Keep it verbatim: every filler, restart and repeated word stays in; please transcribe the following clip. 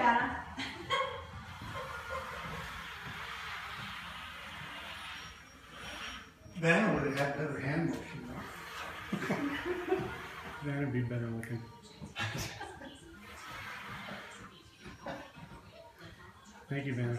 Vanna. Vanna would have had better hand motion though. That'd be better looking. Thank you, Vanna.